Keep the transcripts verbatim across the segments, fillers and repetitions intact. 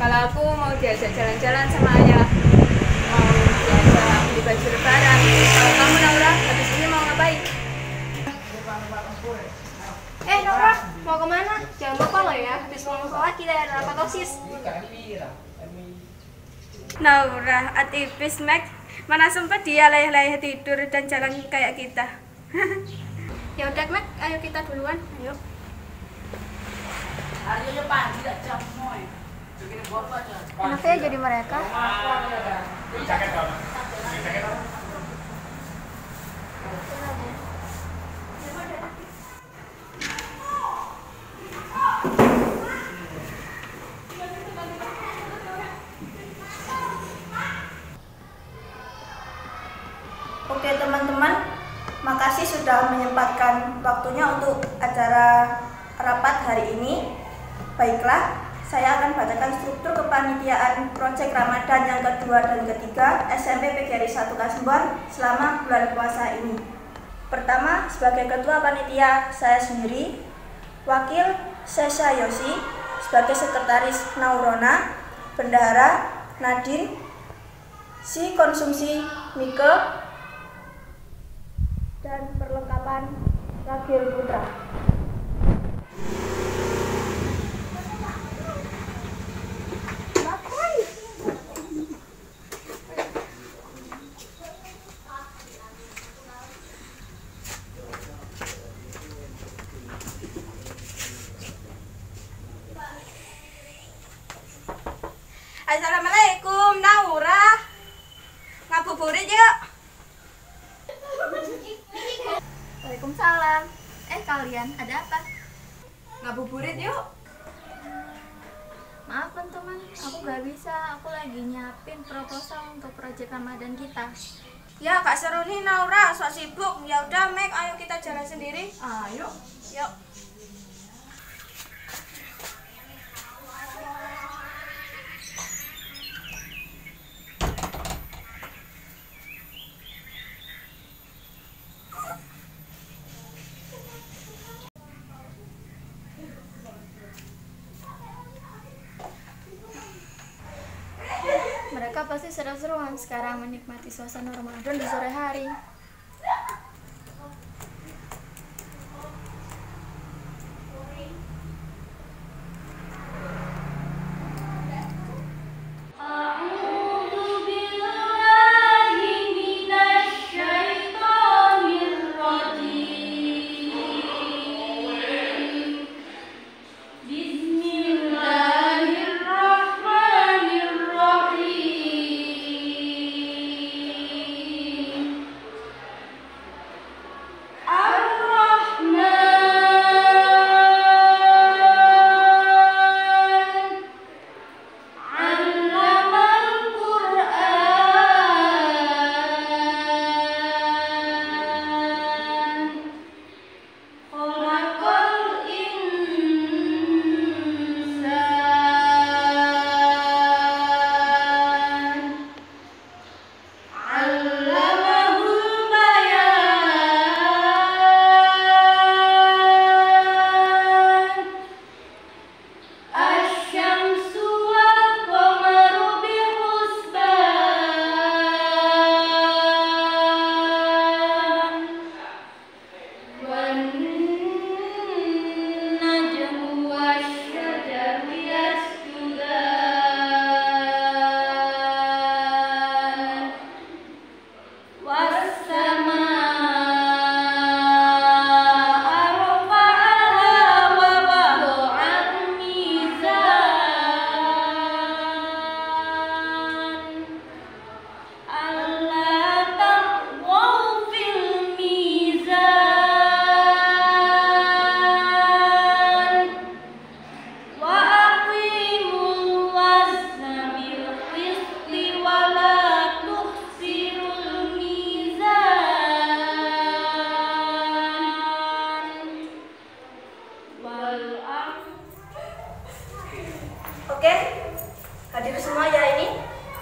Kalau aku mau diajak jalan-jalan sama ayah, mau diajak beli baju lebaran. Kalau kamu Naura, habis ini mau ngapain? Eh Naura, mau kemana? Jangan lupa loh ya, habis pulang sholat kita ada rapat OSIS. Naura, aktivis Max, mana sempat dia layah-layah tidur dan jalan kayak kita. Ya udah Max, ayo kita duluan. Ayo. Enaknya jadi mereka. Oke teman-teman, makasih sudah menyempatkan waktunya untuk acara rapat hari ini. Baiklah, saya akan bacakan struktur kepanitiaan Proyek Ramadan yang kedua dan ketiga S M P P G R I satu Kasembon selama bulan puasa ini. Pertama, sebagai ketua panitia saya sendiri, wakil Sesha Yosi, sebagai sekretaris Naurona, bendahara Nadine, si konsumsi Mike, dan perlengkapan Ragil Putra. Assalamualaikum Naura, ngabuburit yuk. Waalaikumsalam. Eh kalian, ada apa? Ngabuburit yuk. Maaf teman-teman, aku gak bisa. Aku lagi nyiapin proposal untuk proyek Ramadan kita. Ya gak seru nih Naura, sok sibuk. Ya udah Max, ayo kita jalan sendiri. Ayo. Yuk. Mereka pasti seru-seruan sekarang menikmati suasana Ramadan di sore hari. Oke, hadir semua ya ini.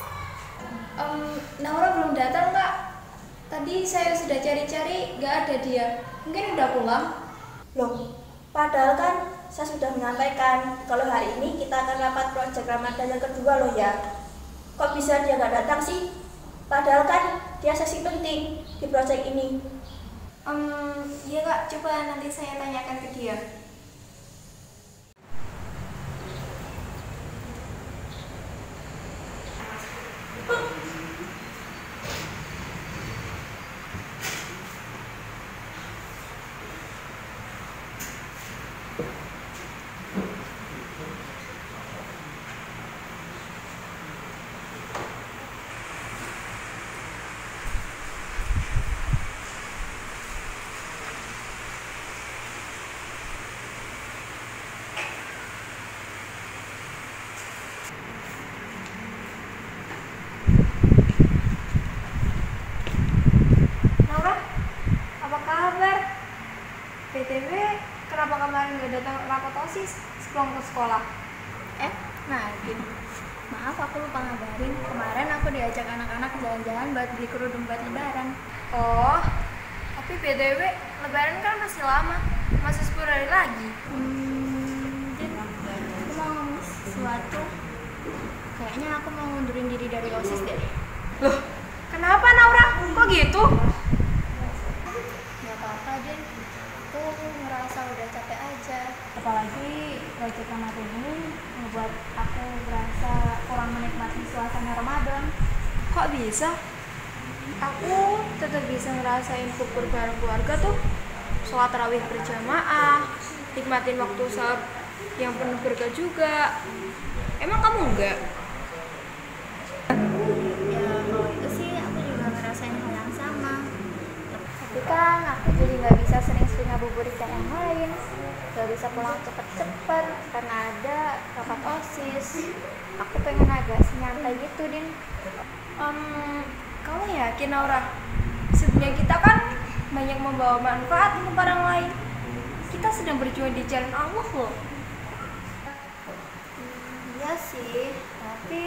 Um, Naura belum datang Kak. Tadi saya sudah cari-cari, gak ada dia. Mungkin udah pulang. Loh, padahal kan saya sudah menyampaikan kalau hari ini kita akan rapat proyek Ramadan yang kedua loh ya. Kok bisa dia nggak datang sih? Padahal kan dia sesi penting di proyek ini. Um, iya kak, coba nanti saya tanyakan ke dia. B T W, kenapa kemarin nggak datang rapat OSIS sebelum ke sekolah? Eh, Nadine, maaf aku lupa ngabarin. Kemarin aku diajak anak-anak jalan-jalan buat beli kerudung buat lebaran. Oh, tapi B T W, lebaran kan masih lama, masih sepuluh hari lagi. Hmm, Din, aku mau ngomong sesuatu. Kayaknya aku mau ngundurin diri dari OSIS deh. Loh, kenapa Naura? Kok gitu? Gak apa-apa, Din. Aku ngerasa udah capek aja. Apalagi proyek Ramadan ini membuat aku berasa kurang menikmati suasana Ramadan. Kok bisa? Aku tetap bisa ngerasain bukber bareng keluarga tuh, sholat tarawih berjamaah, nikmatin waktu sahur yang penuh berkah juga. Emang kamu enggak? Ya kalau itu sih aku juga ngerasain hal yang sama. Tapi kan aku jadi nggak bisa sering-sering ngabuburit kayak yang lain. Gak bisa pulang cepet-cepet karena ada rapat OSIS. Aku pengen agak santai gitu, Din. Um, kamu yakin Naura? Sebenarnya kita kan banyak membawa manfaat untuk orang lain. Kita sedang berjuang di jalan Allah loh. Hmm, iya sih, tapi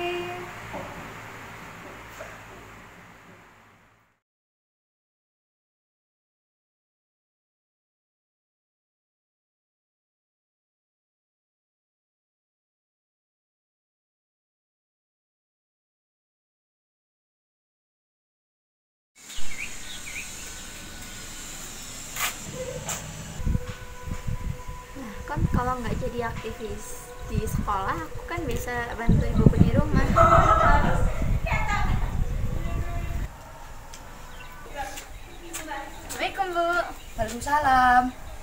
kan kalau nggak jadi aktivis di sekolah, aku kan bisa bantu ibuku di rumah. Assalamualaikum Bu. Waalaikumsalam.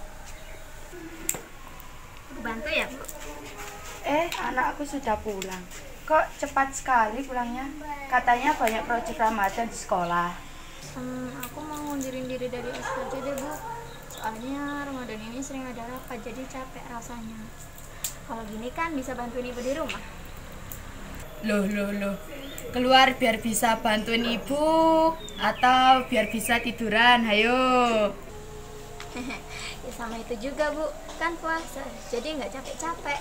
Aku bantu ya, Bu? Eh, anakku sudah pulang. Kok cepat sekali pulangnya? Katanya banyak proyek Ramadan di sekolah. Hmm, aku mau ngundurin diri dari S K J deh, Bu. Soalnya Ramadan ini sering ada rapat, jadi capek rasanya. Kalau gini kan bisa bantuin ibu di rumah. Loh, loh, loh. Keluar biar bisa bantuin ibu atau biar bisa tiduran, hayo. Ya sama itu juga, Bu. Kan puasa, jadi nggak capek-capek.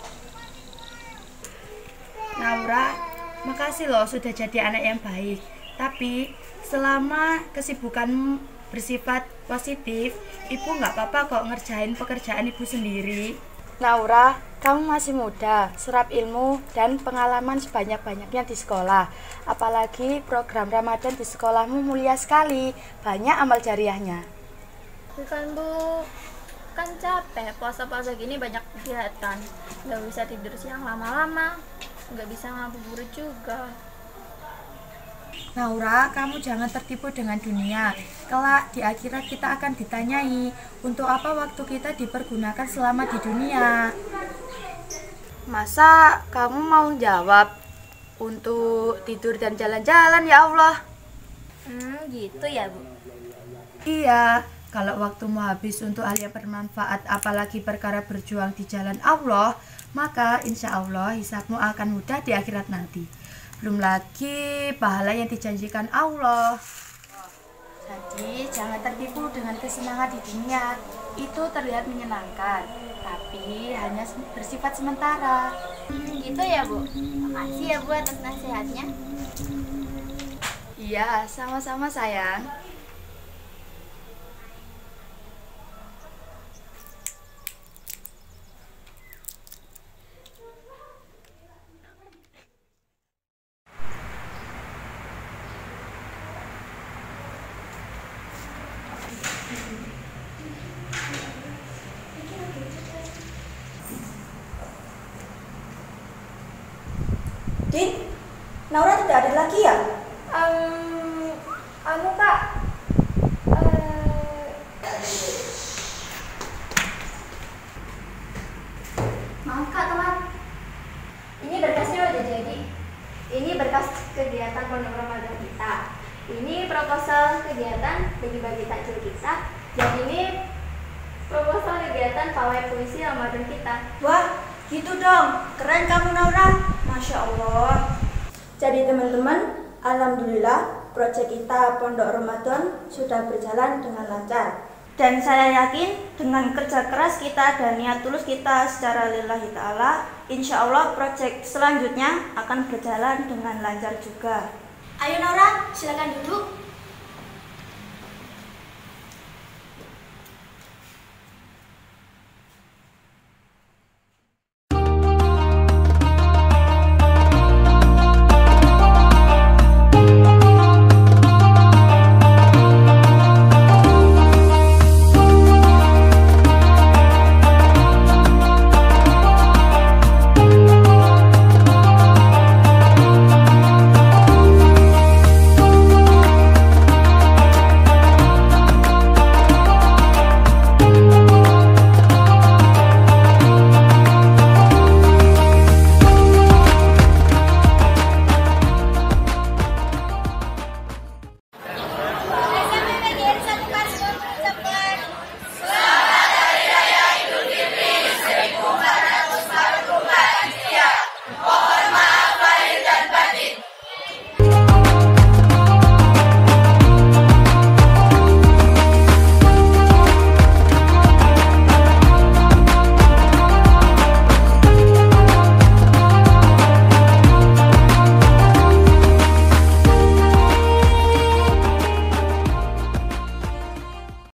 Naura, makasih loh sudah jadi anak yang baik. Tapi selama kesibukanmu bersifat positif, ibu nggak apa-apa kok ngerjain pekerjaan ibu sendiri. Naura, kamu masih muda, serap ilmu dan pengalaman sebanyak-banyaknya di sekolah. Apalagi program Ramadan di sekolahmu mulia sekali, banyak amal jariahnya. Bukan, Bu. Kan capek, puasa-puasa gini banyak kegiatan. Nggak bisa tidur siang lama-lama, nggak bisa ngabuburit juga. Naura, kamu jangan tertipu dengan dunia. Kelak di akhirat kita akan ditanyai, untuk apa waktu kita dipergunakan selama di dunia. Masa kamu mau jawab untuk tidur dan jalan-jalan, ya Allah? Hmm, gitu ya, Bu. Iya, kalau waktumu habis untuk hal yang bermanfaat, apalagi perkara berjuang di jalan Allah, maka insya Allah hisabmu akan mudah di akhirat nanti. Belum lagi pahala yang dijanjikan Allah. Jadi jangan tertipu dengan kesenangan di dunia. Itu terlihat menyenangkan, tapi hanya bersifat sementara. Hmm, gitu ya, Bu. Makasih ya, Bu, atas nasihatnya. Iya, sama-sama sayang. Din, Naura tidak hadir lagi ya? Um, anu kak, eh, Maaf kak teman, ini berkasnya udah jadi. Ini berkas kegiatan Pondok Ramadan kita. Ini proposal kegiatan bagi-bagi takjil kita. Dan ini proposal kegiatan pawai puisi Ramadan kita. Wah, gitu dong. Keren kamu Naura. Masya Allah. Jadi teman-teman, alhamdulillah proyek kita Pondok Ramadan sudah berjalan dengan lancar. Dan saya yakin dengan kerja keras kita dan niat tulus kita secara lillahi ta'ala, insya Allah proyek selanjutnya akan berjalan dengan lancar juga. Ayo Naura, silakan duduk.